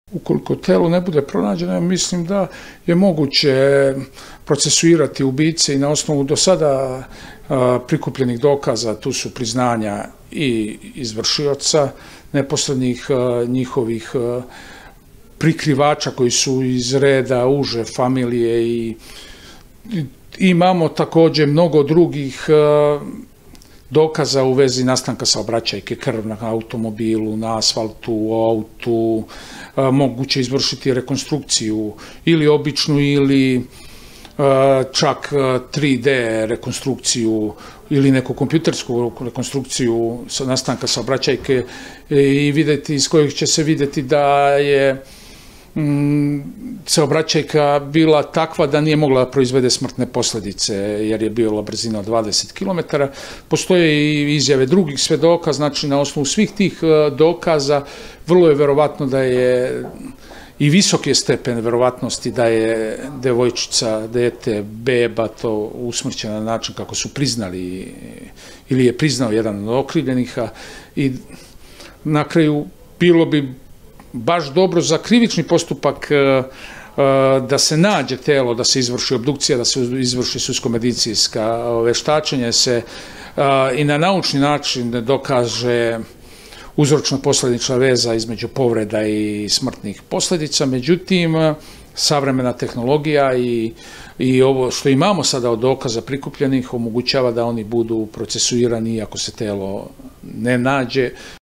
Ukoliko telo ne bude pronađeno, mislim da je moguće procesuirati ubice i na osnovu do sada prikupljenih dokaza, tu su priznanja i izvršioca, neposrednih njihovih prikrivača koji su iz reda uže familije i imamo takođe mnogo drugih dokaza u vezi nastanka saobraćajke, krv na automobilu, na asfaltu, u autu, moguće izvršiti rekonstrukciju ili običnu ili čak 3D rekonstrukciju ili neku kompjutersku rekonstrukciju nastanka saobraćajke i videti iz kojih će se videti da je saobraćajka bila takva da nije mogla da proizvede smrtne posledice jer je bila brzina od 20 km. Postoje i izjave drugih svedoka, znači na osnovu svih tih dokaza vrlo je verovatno da je i visok je stepen verovatnosti da je devojčica, dete, beba to usmrćena na način kako su priznali ili je priznao jedan od okrivljenih i na kraju bilo bi baš dobro za krivični postupak da se nađe telo, da se izvrši obdukcija, da se izvrši sudsko-medicinska veštačenje se i na naučni način dokaže uzročno-posledična veza između povreda i smrtnih posledica. Međutim, savremena tehnologija i ovo što imamo sada od dokaza prikupljenih omogućava da oni budu procesuirani iako se telo ne nađe.